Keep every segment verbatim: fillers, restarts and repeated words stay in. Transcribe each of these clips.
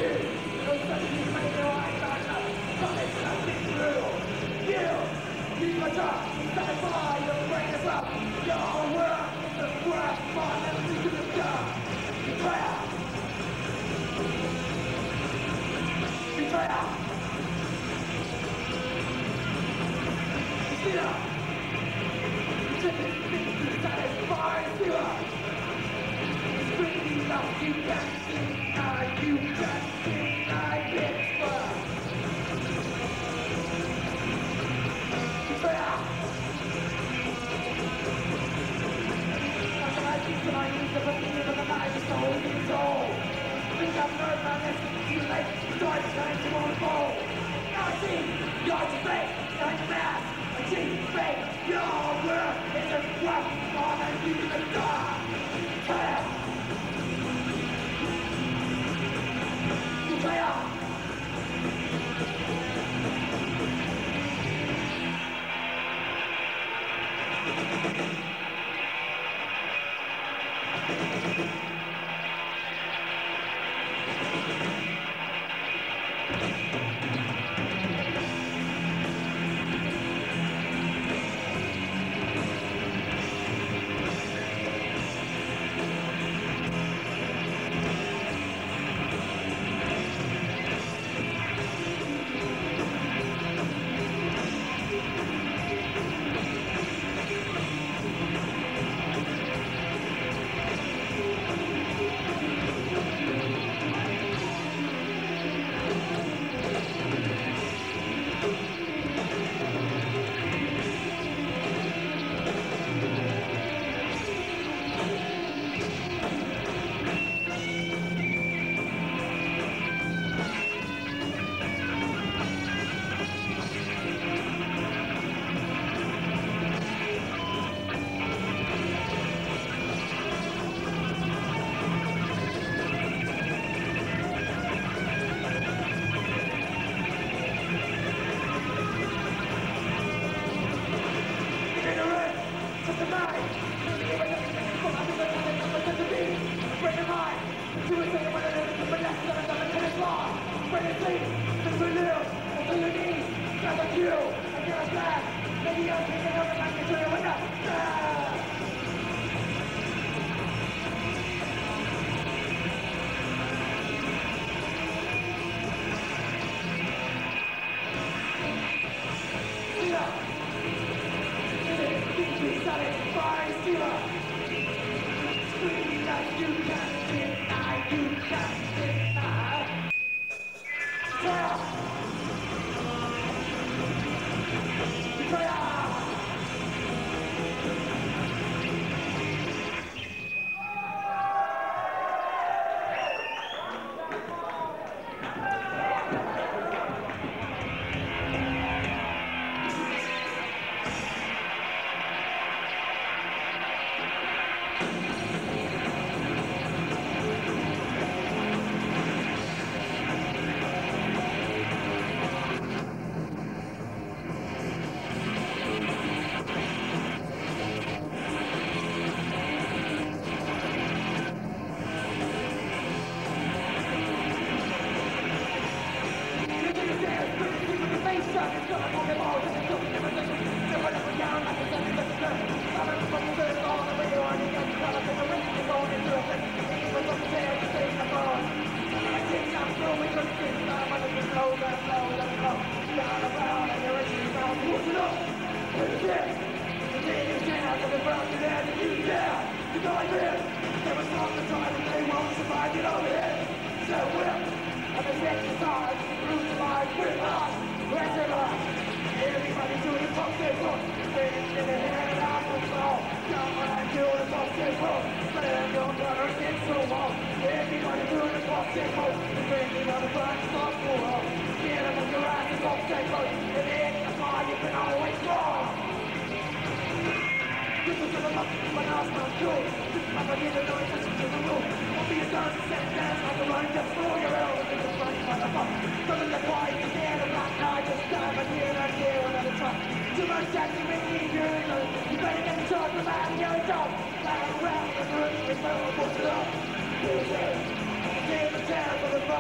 Music, give the chance of the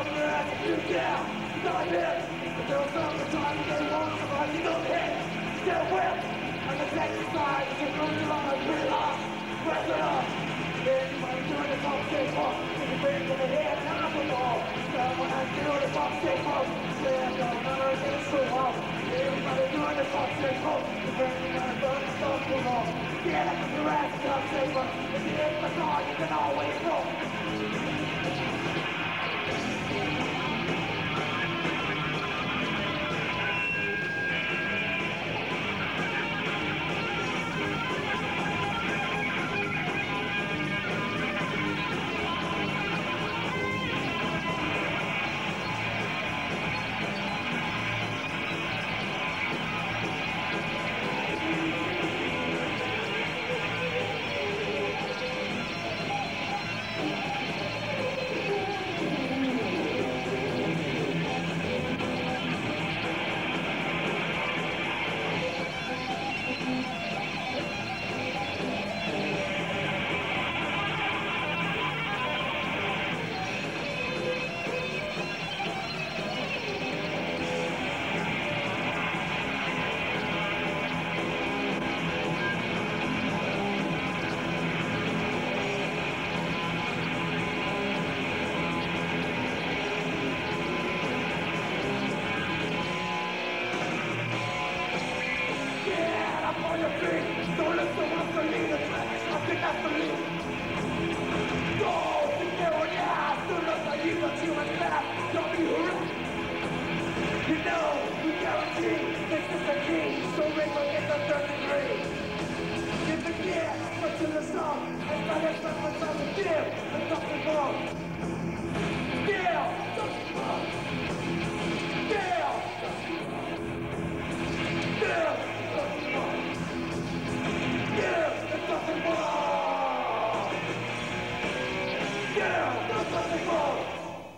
up your ass and you down. Not hit. But there'll come a time when they won't survive. You don't hit. Still whip. And the exercise is you're going to run a pretty off. Press it up. Then when I'm doing the top shape up, you can bring to the head and up the ball. So when I'm doing the top shape up, stand up, never get a screw up. Everybody doing the top shape up, you're bringing on a burn and stop the wall. Get up with your ass and top shape up. If you hit the car, you can always roll. On your feet, don't let someone else lead the track, something has to lead. Go, sit there on your ass, do not believe that you must have, don't be harassed. You know, we guarantee, this is the key, so we will get the third degree. Give the gear, put to the song, and try to stop what's on the deal, and something wrong. Deal, something wrong. Deal, something wrong. Deal, something wrong. Yeah, there's nothing wrong! Yeah, there's nothing wrong!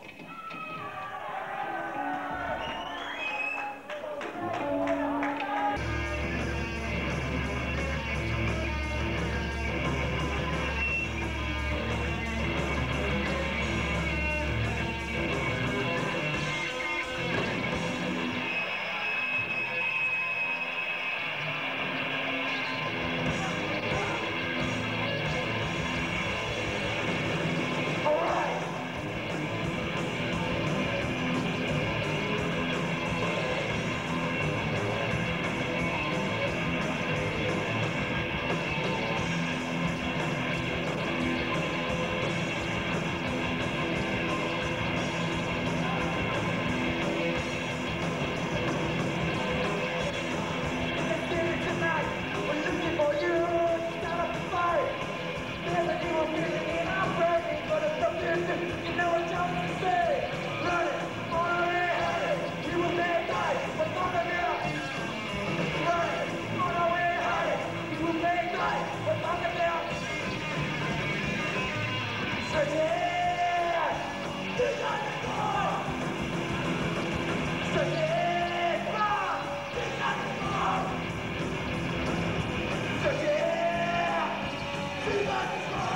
You know what I'm to say? Run it, on our way, had it. We will make life, but on the middle. Run it, on our way, had it. We will make life, but on the middle. So yeah, we got the ball. So yeah, come on, we got the ball. So yeah, we got the ball.